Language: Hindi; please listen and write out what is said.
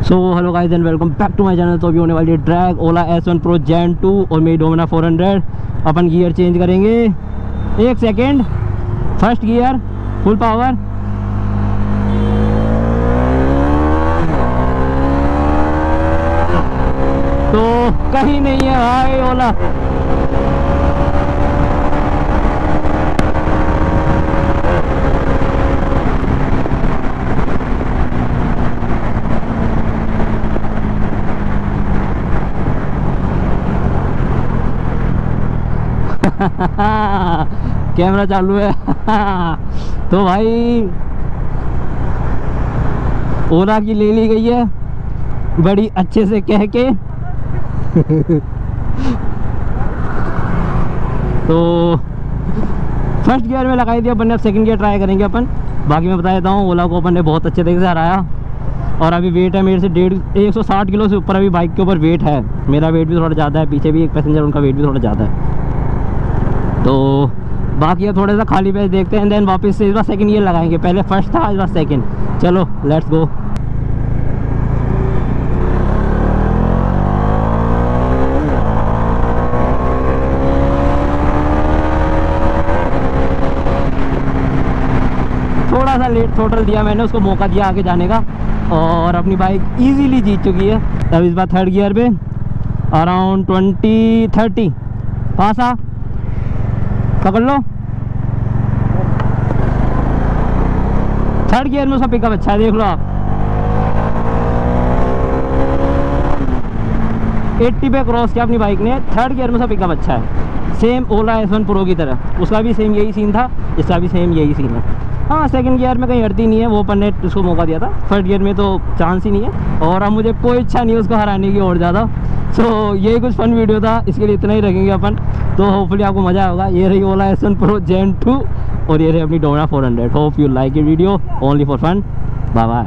So hello guys and welcome back to my channel. तो अभी होने वाली है ड्रैग ओला S1 Pro Gen 2 और मेरी डोमिना 400। अपन गियर चेंज करेंगे, एक second. First gear full power, तो कहीं नहीं है भाई ओला। कैमरा चालू है। तो भाई ओला की ले ली गई है बड़ी अच्छे से कह के। तो फर्स्ट गियर में लगाई दिया अपन ने, अब सेकंड गियर ट्राई करेंगे अपन। बाकी मैं बता देता हूँ, ओला को अपन ने बहुत अच्छे तरीके से हराया और अभी वेट है मेरे से 160 किलो से ऊपर अभी बाइक के ऊपर वेट है। मेरा वेट भी थोड़ा ज़्यादा है, पीछे भी एक पैसेंजर उनका वेट भी थोड़ा ज़्यादा है। तो बाकी अब थोड़ा सा खाली पैसे देखते हैं, देन वापस से इस बार सेकंड गियर लगाएंगे। पहले फर्स्ट था, इस बार सेकंड। चलो लेट्स गो। थोड़ा सा लेट थ्रोटल दिया मैंने, उसको मौका दिया आगे जाने का और अपनी बाइक इजीली जीत चुकी है। तब इस बार थर्ड गियर पे अराउंड 20-30 पास आ पकड़ लो। थर्ड गियर में उसका पिकअप अच्छा है, देख लो आप। 80 पे क्रॉस किया अपनी बाइक ने। थर्ड गियर में उसका पिकअप अच्छा है, सेम ओला S1 Pro की तरह। उसका भी सेम यही सीन था, इसका भी सेम यही सीन है। हाँ, सेकंड गियर में कहीं हटती नहीं है, वो अपन ने उसको मौका दिया था। थर्ड गियर में तो चांस ही नहीं है और अब मुझे कोई इच्छा नहीं है उसको हराने की और ज़्यादा। सो यही कुछ फन वीडियो था, इसके लिए इतना ही रखेंगे अपन। तो होपफुली आपको मज़ा होगा। ये रही ओला S1 Pro Gen 2 और ये रही अपनी डोमिना 400। होप यू लाइक ये video only for fun. Bye bye.